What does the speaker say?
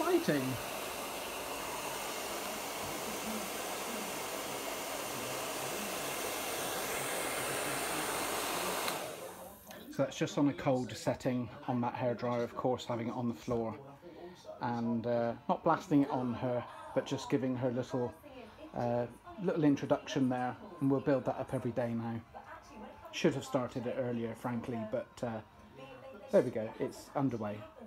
exciting. So that's just on a cold setting on that hairdryer, of course, having it on the floor. And not blasting it on her, but just giving her little introduction there, and we'll build that up every day now. Should have started it earlier, frankly, but there we go, it's underway.